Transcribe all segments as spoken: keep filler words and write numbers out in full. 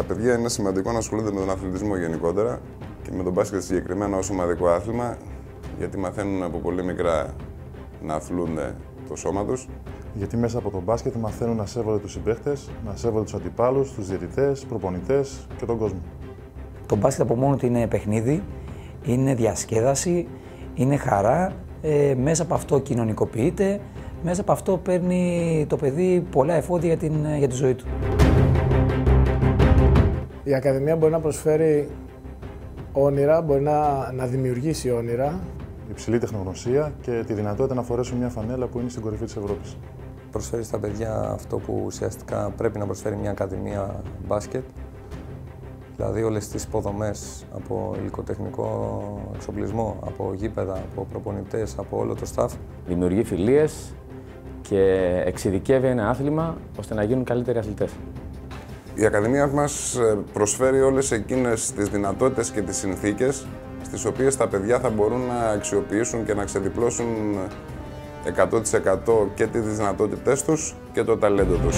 παιδιά είναι σημαντικό να ασχολούνται με τον αθλητισμό γενικότερα και με τον μπάσκετ συγκεκριμένα ως ομαδικό άθλημα, γιατί μαθαίνουν από πολύ μικρά να αθλούνται το σώμα τους. Γιατί μέσα από τον μπάσκετ μαθαίνουν να σέβονται τους συμπαίκτες, να σέβονται τους αντιπάλους, τους διαιτητές, προπονητές και τον κόσμο. Το μπάσκετ από μόνο του είναι παιχνίδι, είναι διασκέδαση, είναι χαρά. Ε, μέσα από αυτό κοινωνικοποιείται, μέσα από αυτό παίρνει το παιδί πολλά εφόδια για, την, για τη ζωή του. Η Ακαδημία μπορεί να προσφέρει όνειρα, μπορεί να, να δημιουργήσει όνειρα. Υψηλή τεχνογνωσία και τη δυνατότητα να φορέσουν μια φανέλα που είναι στην κορυφή της Ευρώπης. Προσφέρει στα παιδιά αυτό που ουσιαστικά πρέπει να προσφέρει μια ακαδημία μπάσκετ. Δηλαδή όλες τις υποδομές, από υλικοτεχνικό εξοπλισμό, από γήπεδα, από προπονητές, από όλο το staff. Δημιουργεί φιλίες και εξειδικεύει ένα άθλημα ώστε να γίνουν καλύτεροι αθλητές. Η Ακαδημία μας προσφέρει όλες εκείνες τις δυνατότητες και τις συνθήκες στις οποίες τα παιδιά θα μπορούν να αξιοποιήσουν και να ξεδιπλώσουν εκατό τοις εκατό και τις δυνατότητές τους και το ταλέντο τους.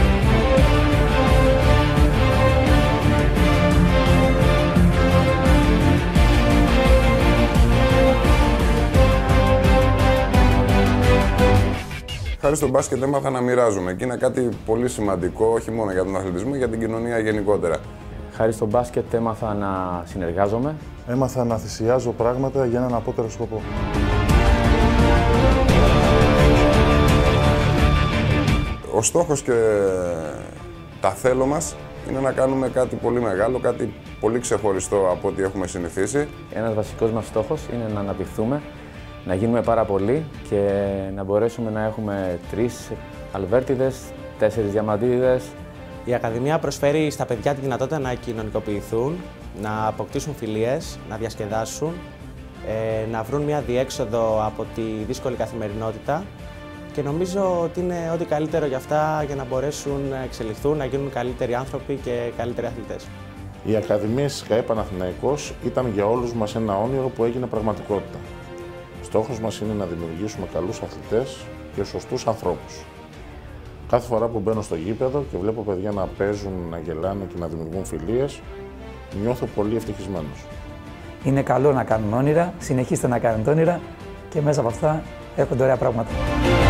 Χάρη στο μπάσκετ έμαθα να μοιράζομαι και είναι κάτι πολύ σημαντικό, όχι μόνο για τον αθλητισμό, για την κοινωνία γενικότερα. Χάρη στο μπάσκετ έμαθα να συνεργάζομαι. Έμαθα να θυσιάζω πράγματα για έναν απότερο σκοπό. Ο στόχος και τα θέλω μας είναι να κάνουμε κάτι πολύ μεγάλο, κάτι πολύ ξεχωριστό από ό,τι έχουμε συνηθίσει. Ένας βασικός μας στόχος είναι να αναπτυχθούμε, να γίνουμε πάρα πολλοί και να μπορέσουμε να έχουμε τρεις αλβέρτιδες, τέσσερις διαμαντίδες. Η Ακαδημία προσφέρει στα παιδιά τη δυνατότητα να κοινωνικοποιηθούν, να αποκτήσουν φιλίες, να διασκεδάσουν, να βρουν μια διέξοδο από τη δύσκολη καθημερινότητα και νομίζω ότι είναι ό,τι καλύτερο για αυτά για να μπορέσουν να εξελιχθούν, να γίνουν καλύτεροι άνθρωποι και καλύτεροι αθλητές. Η Ακαδημία ΣΚΑΕ Παναθηναϊκός ήταν για όλους μας ένα όνειρο που έγινε πραγματικότητα. Στόχος μας είναι να δημιουργήσουμε καλούς αθλητές και σωστούς ανθρώπους. Κάθε φορά που μπαίνω στο γήπεδο και βλέπω παιδιά να παίζουν, να γελάνε και να δημιουργούν φιλίες, νιώθω πολύ ευτυχισμένος. Είναι καλό να κάνουν όνειρα, συνεχίστε να κάνετε όνειρα και μέσα από αυτά έρχονται ωραία πράγματα.